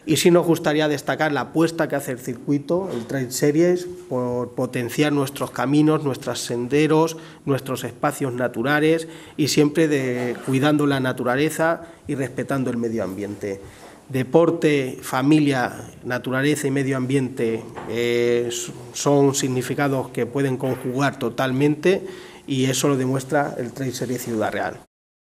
Y sí nos gustaría destacar la apuesta que hace el circuito, el Trail Series, por potenciar nuestros caminos, nuestros senderos, nuestros espacios naturales y siempre cuidando la naturaleza y respetando el medio ambiente. Deporte, familia, naturaleza y medio ambiente son significados que pueden conjugar totalmente y eso lo demuestra el Trail Series Ciudad Real.